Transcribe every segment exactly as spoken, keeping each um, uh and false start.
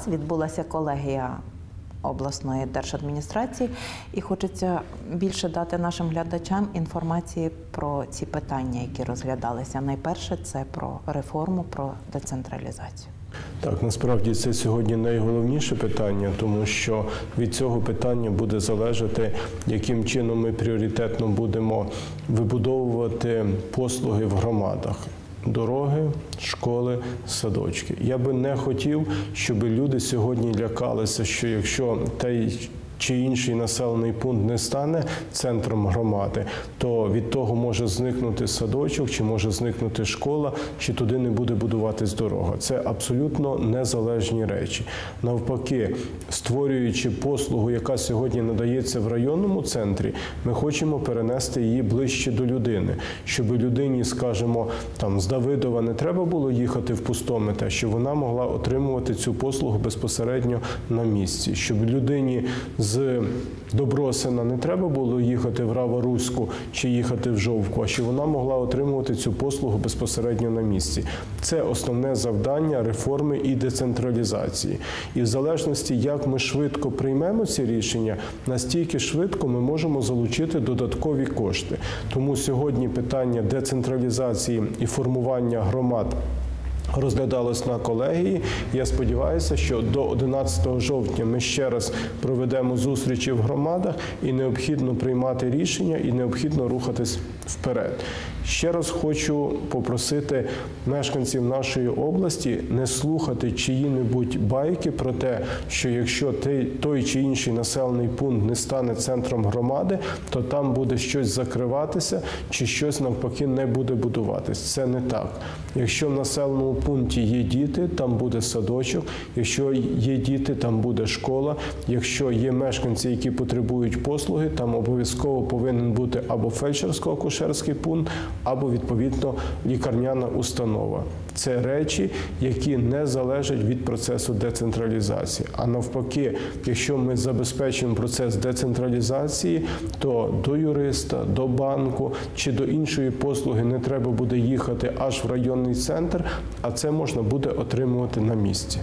відбулася колегія обласної держадміністрації, і хочеться більше дати нашим глядачам інформації про ці питання, які розглядалися. Найперше – це про реформу, про децентралізацію. Так, насправді це сьогодні найголовніше питання, тому що від цього питання буде залежати, яким чином ми пріоритетно будемо вибудовувати послуги в громадах. Дороги, школи, садочки. Я би не хотів, щоб люди сьогодні лякалися, що якщо той чи інший населений пункт не стане центром громади, то від того може зникнути садочок, чи може зникнути школа, чи туди не буде будуватись дорога. Це абсолютно незалежні речі. Навпаки, створюючи послугу, яка сьогодні надається в районному центрі, ми хочемо перенести її ближче до людини, щоб людині, скажімо, там з Давидова не треба було їхати в Пустомет, а щоб вона могла отримувати цю послугу безпосередньо на місці, щоб людині з Добросина не треба було їхати в Раворуську чи їхати в Жовку, а що вона могла отримувати цю послугу безпосередньо на місці. Це основне завдання реформи і децентралізації. І в залежності, як ми швидко приймемо ці рішення, настільки швидко ми можемо залучити додаткові кошти. Тому сьогодні питання децентралізації і формування громад розглядалось на колегії. Я сподіваюся, що до одинадцятого жовтня ми ще раз проведемо зустрічі в громадах, і необхідно приймати рішення, і необхідно рухатись вперед. Ще раз хочу попросити мешканців нашої області не слухати чиї-небудь байки про те, що якщо той чи інший населений пункт не стане центром громади, то там буде щось закриватися, чи щось навпаки не буде будуватись. Це не так. Якщо в населеному пункті є діти, там буде садочок, якщо є діти, там буде школа, якщо є мешканці, які потребують послуги, там обов'язково повинен бути або фельдшерсько-акушерський пункт, або, відповідно, лікарняна установа. Це речі, які не залежать від процесу децентралізації. А навпаки, якщо ми забезпечимо процес децентралізації, то до юриста, до банку чи до іншої послуги не треба буде їхати аж в районний центр, а це можна буде отримувати на місці.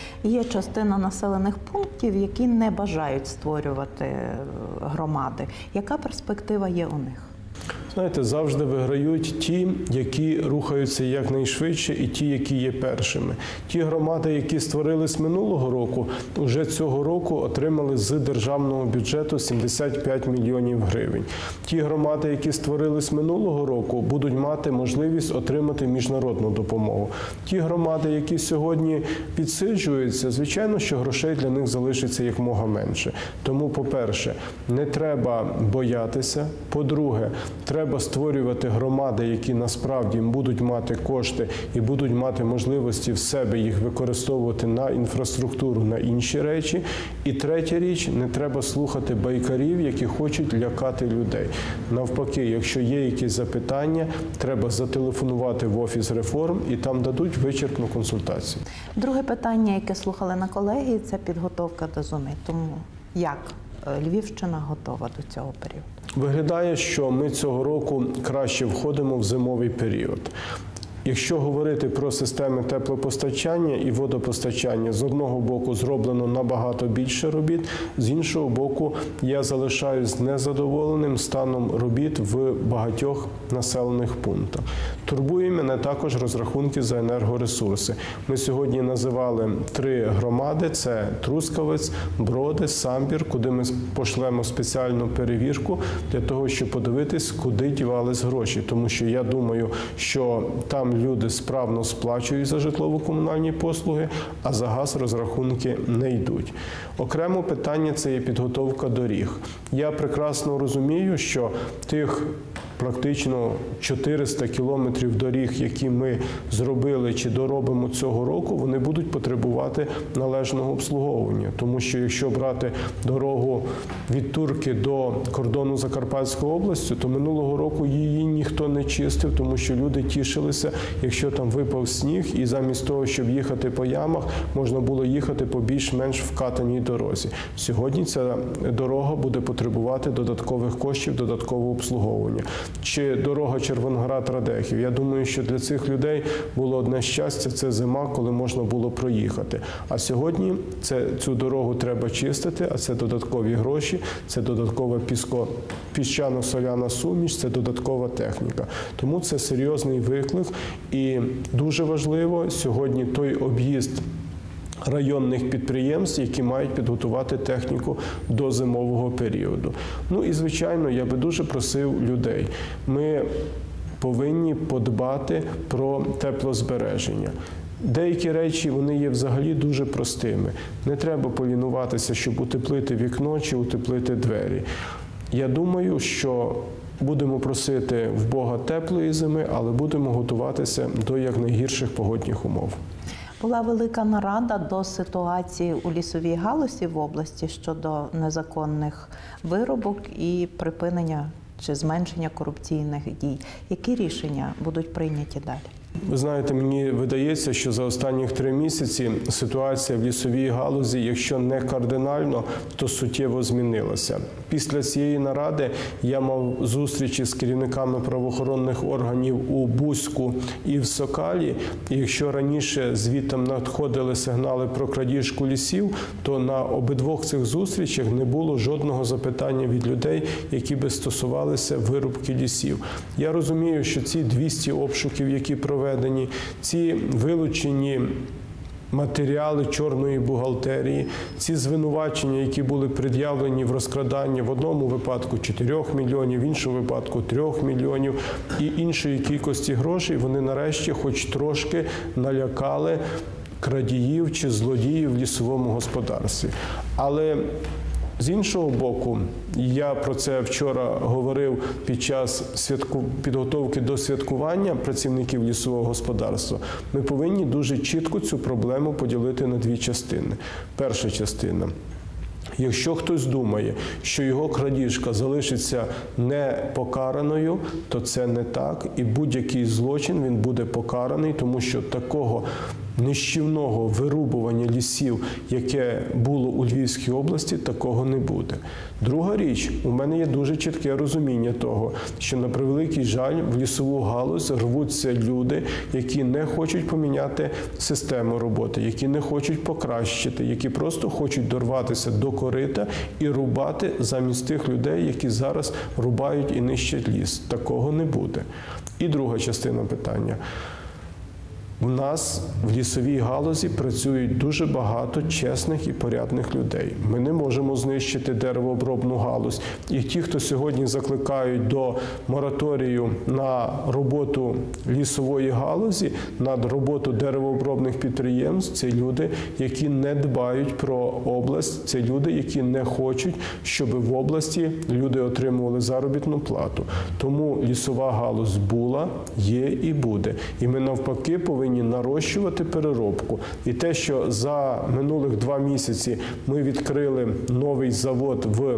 Є частина населених пунктів, які не бажають створювати громади. Яка перспектива є у них? Знаєте, завжди виграють ті, які рухаються якнайшвидше, і ті, які є першими. Ті громади, які створились минулого року, вже цього року отримали з державного бюджету сімдесят п'ять мільйонів гривень. Ті громади, які створились минулого року, будуть мати можливість отримати міжнародну допомогу. Ті громади, які сьогодні підсиджуються, звичайно, що грошей для них залишиться якомога менше. Тому, по-перше, не треба боятися. По-друге, треба Треба створювати громади, які насправді будуть мати кошти і будуть мати можливості в себе їх використовувати на інфраструктуру, на інші речі. І третя річ, не треба слухати байкарів, які хочуть лякати людей. Навпаки, якщо є якісь запитання, треба зателефонувати в Офіс реформ, і там дадуть вичерпну консультацію. Друге питання, яке слухали на колегії, це підготовка до зими. Тому як Львівщина готова до цього періоду? Виглядає, що ми цього року краще входимо в зимовий період. Якщо говорити про системи теплопостачання і водопостачання, з одного боку зроблено набагато більше робіт, з іншого боку я залишаюсь незадоволеним станом робіт в багатьох населених пунктах. Турбує мене також розрахунки за енергоресурси. Ми сьогодні називали три громади – це Трускавець, Броди, Самбір, куди ми пошлемо спеціальну перевірку для того, щоб подивитись, куди дівались гроші. Тому що я думаю, що там люди справно сплачують за житлово-комунальні послуги, а за газ розрахунки не йдуть. Окремо питання – це є підготовка доріг. Я прекрасно розумію, що тих практично чотириста кілометрів доріг, які ми зробили чи доробимо цього року, вони будуть потребувати належного обслуговування. Тому що якщо брати дорогу від Турки до кордону Закарпатської області, то минулого року її ніхто не чистив, тому що люди тішилися, якщо там випав сніг, і замість того, щоб їхати по ямах, можна було їхати по більш-менш вкатаній дорозі. Сьогодні ця дорога буде потребувати додаткових коштів, додаткового обслуговування. чи дорога Червоноград-Радехів. Я думаю, що для цих людей було одне щастя – це зима, коли можна було проїхати. А сьогодні це, цю дорогу треба чистити, а це додаткові гроші, це додаткова піско, піщано-соляна суміш, це додаткова техніка. Тому це серйозний виклик і дуже важливо сьогодні той об'їзд районних підприємств, які мають підготувати техніку до зимового періоду. Ну і, звичайно, я би дуже просив людей. Ми повинні подбати про теплозбереження. Деякі речі, вони є взагалі дуже простими. Не треба полінуватися, щоб утеплити вікно чи утеплити двері. Я думаю, що будемо просити в Бога теплої зими, але будемо готуватися до якнайгірших погодних умов. Була велика нарада до ситуації у лісовій галузі в області щодо незаконних вирубок і припинення чи зменшення корупційних дій. Які рішення будуть прийняті далі? Ви знаєте, мені видається, що за останні три місяці ситуація в лісовій галузі, якщо не кардинально, то суттєво змінилася. Після цієї наради я мав зустрічі з керівниками правоохоронних органів у Буську і в Сокалі. І якщо раніше звідтам надходили сигнали про крадіжку лісів, то на обидвох цих зустрічах не було жодного запитання від людей, які би стосувалися вирубки лісів. Я розумію, що ці двісті обшуків, які провели, ці вилучені матеріали чорної бухгалтерії, ці звинувачення, які були пред'явлені в розкраданні в одному випадку чотирьох мільйонів, в іншому випадку трьох мільйонів і іншої кількості грошей, вони нарешті хоч трошки налякали крадіїв чи злодіїв в лісовому господарстві. Але з іншого боку, я про це вчора говорив під час святку... підготовки до святкування працівників лісового господарства, ми повинні дуже чітко цю проблему поділити на дві частини. Перша частина. Якщо хтось думає, що його крадіжка залишиться непокараною, то це не так. І будь-який злочин, він буде покараний, тому що такого нищівного вирубування лісів, яке було у Львівській області, такого не буде. Друга річ, у мене є дуже чітке розуміння того, що на превеликий жаль в лісову галузь рвуться люди, які не хочуть поміняти систему роботи, які не хочуть покращити, які просто хочуть дорватися до корита і рубати замість тих людей, які зараз рубають і нищать ліс. Такого не буде. І друга частина питання. У нас в лісовій галузі працюють дуже багато чесних і порядних людей. Ми не можемо знищити деревообробну галузь. І ті, хто сьогодні закликають до мораторію на роботу лісової галузі, на роботу деревообробних підприємств, це люди, які не дбають про область, це люди, які не хочуть, щоб в області люди отримували заробітну плату. Тому лісова галузь була, є і буде. І ми навпаки повинні нарощувати переробку. І те, що за минулих два місяці ми відкрили новий завод в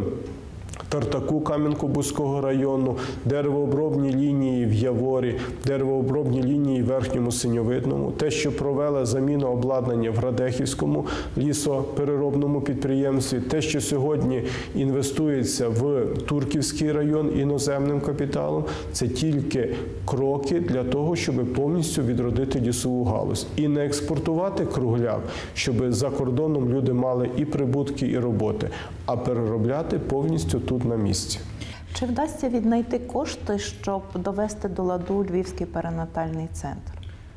Тартаку Кам'янко-Бузького району, деревообробні лінії в Яворі, деревообробні лінії в Верхньому Синьовидному, те, що провели заміну обладнання в Радехівському лісопереробному підприємстві, те, що сьогодні інвестується в Турківський район іноземним капіталом, це тільки кроки для того, щоб повністю відродити лісову галузь. І не експортувати кругляк, щоб за кордоном люди мали і прибутки, і роботи, а переробляти повністю тут на місці. Чи вдасться віднайти кошти, щоб довести до ладу Львівський перинатальний центр?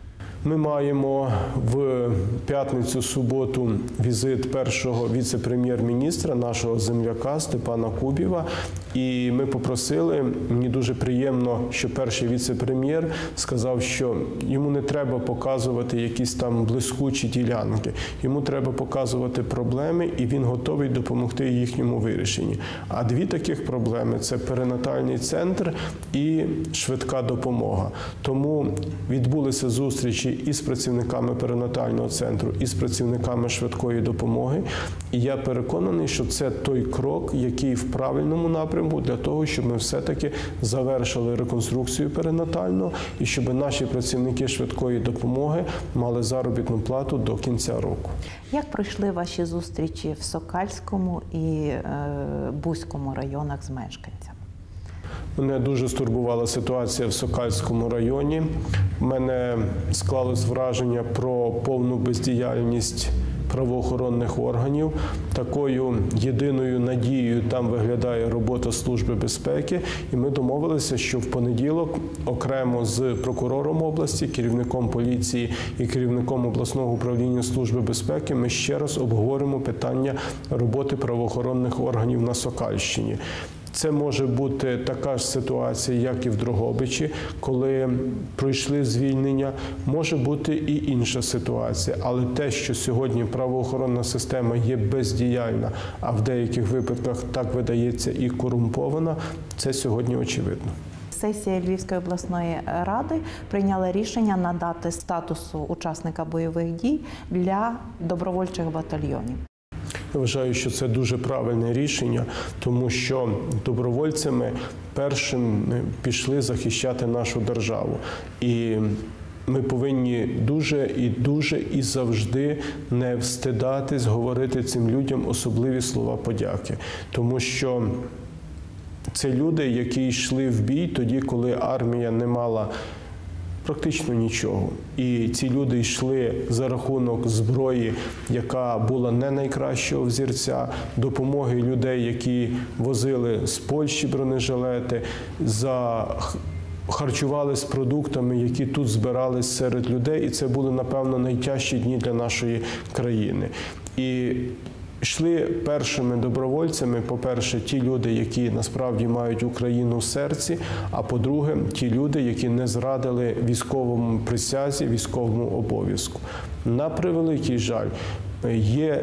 Ми маємо в п'ятницю-суботу візит першого віце-прем'єр-міністра, нашого земляка Степана Кубіва. І ми попросили, мені дуже приємно, що перший віце-прем'єр сказав, що йому не треба показувати якісь там блискучі ділянки. Йому треба показувати проблеми, і він готовий допомогти їхньому вирішенні. А дві таких проблеми – це перинатальний центр і швидка допомога. Тому відбулися зустрічі і з працівниками перинатального центру, і з працівниками швидкої допомоги. І я переконаний, що це той крок, який в правильному напрямку для того, щоб ми все-таки завершили реконструкцію перинатального і щоб наші працівники швидкої допомоги мали заробітну плату до кінця року. Як пройшли ваші зустрічі в Сокальському і е, Буському районах з мешканцями? Мене дуже стурбувала ситуація в Сокальському районі. У мене склалось враження про повну бездіяльність правоохоронних органів. Такою єдиною надією там виглядає робота Служби безпеки. І ми домовилися, що в понеділок окремо з прокурором області, керівником поліції і керівником обласного управління Служби безпеки ми ще раз обговоримо питання роботи правоохоронних органів на Сокальщині. Це може бути така ж ситуація, як і в Дрогобичі, коли пройшли звільнення. Може бути і інша ситуація. Але те, що сьогодні правоохоронна система є бездіяльна, а в деяких випадках так видається і корумпована, це сьогодні очевидно. Сесія Львівської обласної ради прийняла рішення надати статусу учасника бойових дій для добровольчих батальйонів. Я вважаю, що це дуже правильне рішення, тому що добровольцями першим пішли захищати нашу державу. І ми повинні дуже і дуже і завжди не встидатись говорити цим людям особливі слова подяки. Тому що це люди, які йшли в бій тоді, коли армія не мала практично нічого. І ці люди йшли за рахунок зброї, яка була не найкращого взірця, допомоги людей, які возили з Польщі бронежилети, за харчувались продуктами, які тут збирались серед людей. І це були, напевно, найтяжчі дні для нашої країни. І йшли першими добровольцями, по-перше, ті люди, які насправді мають Україну в серці, а по-друге, ті люди, які не зрадили військовому присязі, військовому обов'язку. На превеликий жаль, є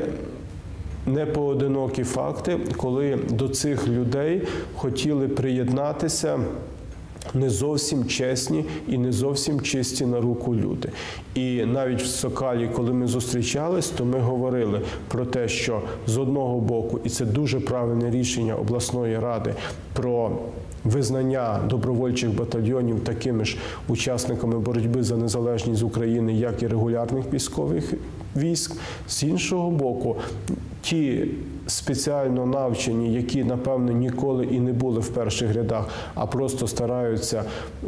непоодинокі факти, коли до цих людей хотіли приєднатися не зовсім чесні і не зовсім чисті на руку люди. І навіть в Сокалі, коли ми зустрічались, то ми говорили про те, що з одного боку, і це дуже правильне рішення обласної ради, про визнання добровольчих батальйонів такими ж учасниками боротьби за незалежність України, як і регулярних військових військ. З іншого боку, ті спеціально навчені, які, напевно, ніколи і не були в перших рядах, а просто стараються,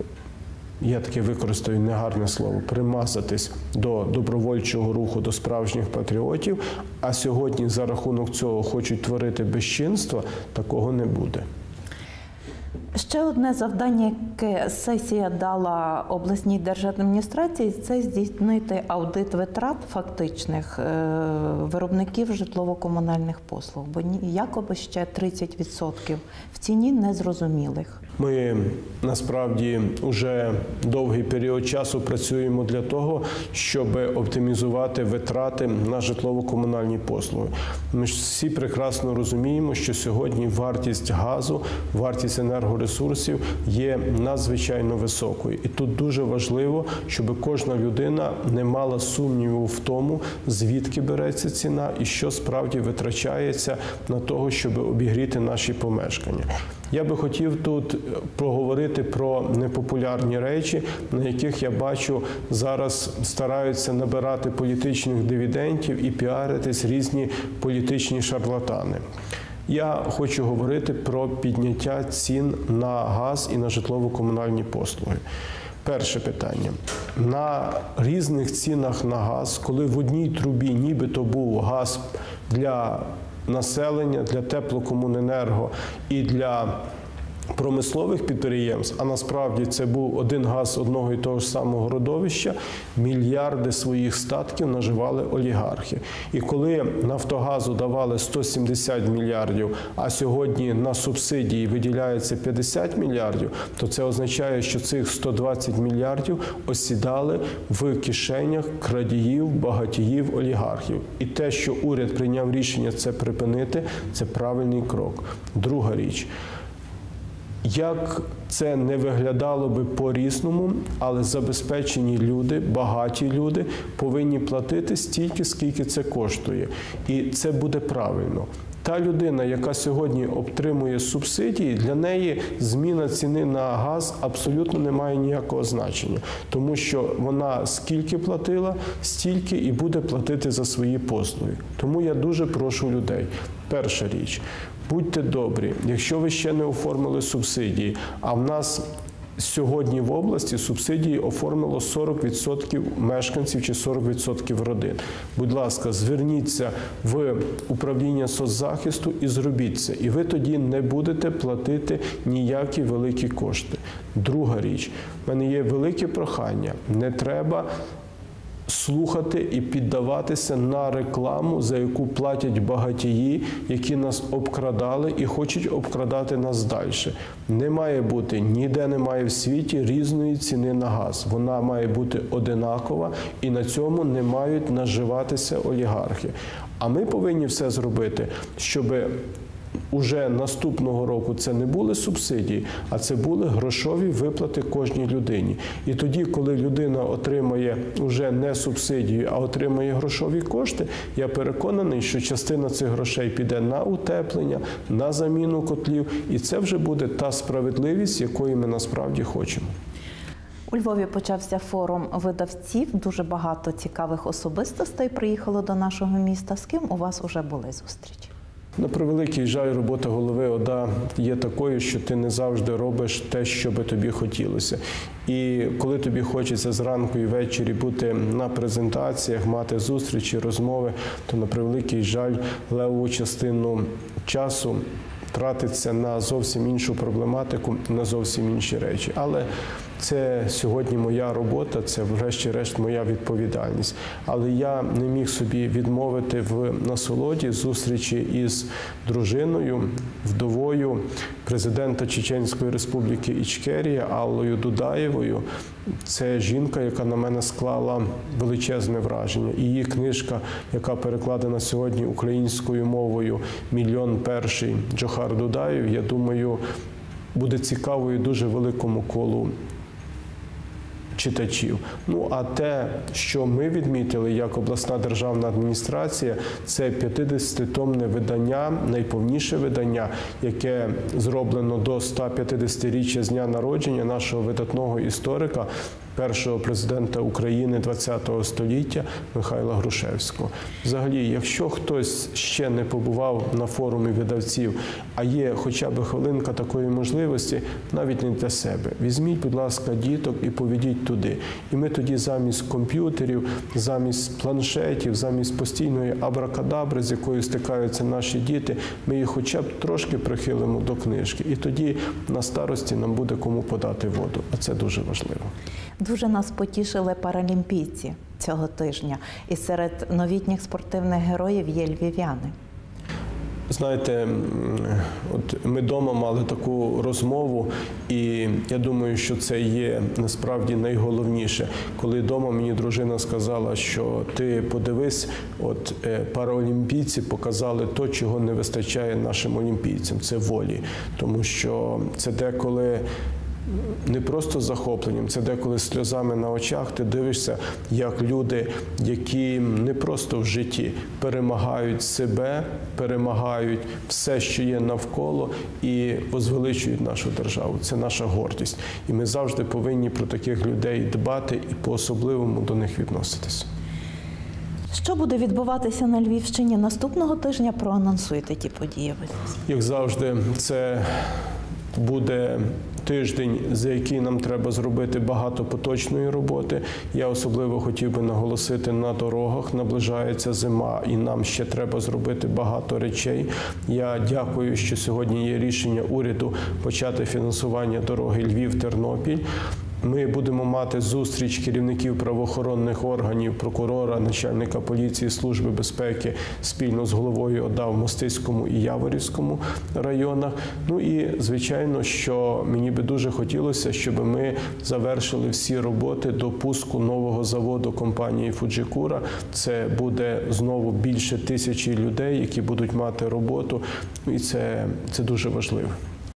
я таке використаю негарне слово, примазатись до добровольчого руху, до справжніх патріотів, а сьогодні за рахунок цього хочуть творити безчинства, такого не буде. Ще одне завдання, яке сесія дала обласній держадміністрації, це здійснити аудит витрат фактичних виробників житлово-комунальних послуг, бо якоби ще тридцять відсотків в ціні незрозумілих. Ми насправді вже довгий період часу працюємо для того, щоб оптимізувати витрати на житлово-комунальні послуги. Ми ж всі прекрасно розуміємо, що сьогодні вартість газу, вартість енергоресурсів є надзвичайно високою. І тут дуже важливо, щоб кожна людина не мала сумніву в тому, звідки береться ціна і що справді витрачається на того, щоб обігріти наші помешкання. Я би хотів тут проговорити про непопулярні речі, на яких, я бачу, зараз стараються набирати політичних дивідендів і піаритись різні політичні шарлатани. Я хочу говорити про підняття цін на газ і на житлово-комунальні послуги. Перше питання. На різних цінах на газ, коли в одній трубі нібито був газ для населення, для теплокомуненерго і для промислових підприємств, а насправді це був один газ одного і того ж самого родовища, мільярди своїх статків наживали олігархи. І коли Нафтогазу давали сто сімдесят мільярдів, а сьогодні на субсидії виділяється п'ятдесят мільярдів, то це означає, що цих сто двадцять мільярдів осідали в кишенях крадіїв, багатіїв, олігархів. І те, що уряд прийняв рішення це припинити, це правильний крок. Друга річ. Як це не виглядало би по-різному, але забезпечені люди, багаті люди повинні платити стільки, скільки це коштує. І це буде правильно. Та людина, яка сьогодні отримує субсидії, для неї зміна ціни на газ абсолютно не має ніякого значення. Тому що вона скільки платила, стільки і буде платити за свої послуги. Тому я дуже прошу людей. Перша річ. Будьте добрі, якщо ви ще не оформили субсидії, а в нас сьогодні в області субсидії оформило сорок відсотків мешканців чи сорок відсотків родин. Будь ласка, зверніться в управління соцзахисту і зробіть це. І ви тоді не будете платити ніякі великі кошти. Друга річ. В мене є велике прохання. Не треба слухати і піддаватися на рекламу, за яку платять багатії, які нас обкрадали і хочуть обкрадати нас далі. Не має бути, ніде немає в світі різної ціни на газ. Вона має бути одинакова, і на цьому не мають наживатися олігархи. А ми повинні все зробити, щоб уже наступного року це не були субсидії, а це були грошові виплати кожній людині. І тоді, коли людина отримає вже не субсидію, а отримає грошові кошти, я переконаний, що частина цих грошей піде на утеплення, на заміну котлів, і це вже буде та справедливість, якої ми насправді хочемо. У Львові почався форум видавців. Дуже багато цікавих особистостей приїхало до нашого міста. З ким у вас вже були зустрічі? На превеликий жаль, робота голови ОДА є такою, що ти не завжди робиш те, що би тобі хотілося. І коли тобі хочеться зранку і ввечері бути на презентаціях, мати зустрічі, розмови, то на превеликий жаль, левову частину часу тратиться на зовсім іншу проблематику, на зовсім інші речі. Але це сьогодні моя робота, це врешті-решт моя відповідальність. Але я не міг собі відмовити в насолоді зустрічі із дружиною, вдовою президента Чеченської Республіки Ічкерія Аллою Дудаєвою. Це жінка, яка на мене склала величезне враження. І її книжка, яка перекладена сьогодні українською мовою «Мільйон перший» Джохар Дудаєв, я думаю, буде цікавою дуже великому колу читачів. Ну, а те, що ми відмітили як обласна державна адміністрація, це п'ятидесятитомне видання, найповніше видання, яке зроблено до ста п'ятдесятиріччя з дня народження нашого видатного історика, першого президента України ХХ століття Михайла Грушевського. Взагалі, якщо хтось ще не побував на форумі видавців, а є хоча б хвилинка такої можливості, навіть не для себе, візьміть, будь ласка, діток і поведіть туди. І ми тоді замість комп'ютерів, замість планшетів, замість постійної абракадабри, з якою стикаються наші діти, ми їх хоча б трошки прихилимо до книжки. І тоді на старості нам буде кому подати воду. А це дуже важливо. Дуже нас потішили паралімпійці цього тижня. І серед новітніх спортивних героїв є львів'яни. Знаєте, от ми вдома мали таку розмову, і я думаю, що це є насправді найголовніше. Коли вдома мені дружина сказала, що ти подивись, от параолімпійці показали те, чого не вистачає нашим олімпійцям – це волі. Тому що це деколи не просто захопленням, це деколи сльозами на очах ти дивишся, як люди, які не просто в житті перемагають себе, перемагають все, що є навколо, і возвеличують нашу державу. Це наша гордість. І ми завжди повинні про таких людей дбати і по-особливому до них відноситися. Що буде відбуватися на Львівщині наступного тижня? Проанонсуйте ті події. Як завжди, це буде тиждень, за який нам треба зробити багато поточної роботи. Я особливо хотів би наголосити на дорогах. Наближається зима, і нам ще треба зробити багато речей. Я дякую, що сьогодні є рішення уряду почати фінансування дороги Львів-Тернопіль. Ми будемо мати зустріч керівників правоохоронних органів, прокурора, начальника поліції, Служби безпеки спільно з головою ОДА в Мостиському і Яворівському районах. Ну і, звичайно, що мені би дуже хотілося, щоб ми завершили всі роботи до пуску нового заводу компанії «Фуджикура». Це буде знову більше тисячі людей, які будуть мати роботу, і це, це дуже важливо.